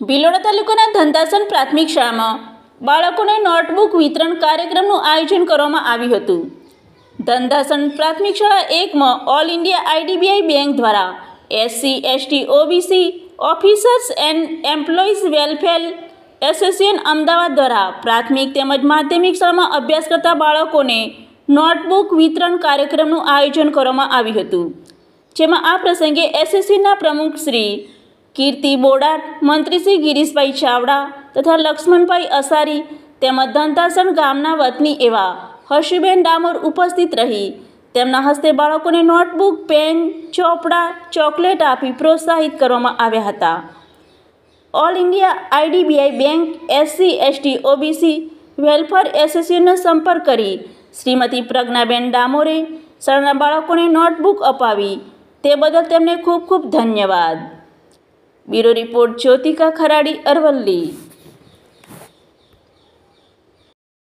ભિલોડા તાલુકાના ધંધાસન પ્રાથમિક શાળામાં બાળકોને નોટબુક વિતરણ કાર્યક્રમનું આયોજન કરવામાં આવ્યું હતું. ધંધાસન પ્રાથમિક શાળા 1માં ઓલ ઇન્ડિયા આઈડીબીઆઈ બેંક દ્વારા SC, ST, OBC officers and employees welfare association Ahmedabad દ્વારા પ્રાથમિક તેમજ માધ્યમિક શાળામાં અભ્યાસ કરતા બાળકોને નોટબુક વિતરણ કાર્યક્રમનું આયોજન કરવામાં આવ્યું હતું. જેમાં આ પ્રસંગે એસોસિએશનના પ્રમુખ શ્રી કીર્તિ બોડાટ, મંત્રી શ્રી ગિરીશભાઈ ચાવડા તથા લક્ષ્મણભાઈ અસારી તેમજ ધંધાસન ગામના વતની એવા હર્ષીબેન ડામોર ઉપસ્થિત રહી તેમના હસ્તે બાળકોને નોટબુક, પેન, ચોપડા, ચોકલેટ આપી પ્રોત્સાહિત કરવામાં આવ્યા હતા. All India IDBI bank SC, ST, OBC welfare એસોસિએશનનો સંપર્ક કરી શ્રીમતી પ્રજ્ઞાબેન ડામોરે શાળાના બાળકોને નોટબુક અપાવી તે બદલ તેમને ખૂબ ખૂબ ધન્યવાદ. Bureau report Jyotika Kharadi, Aravalli.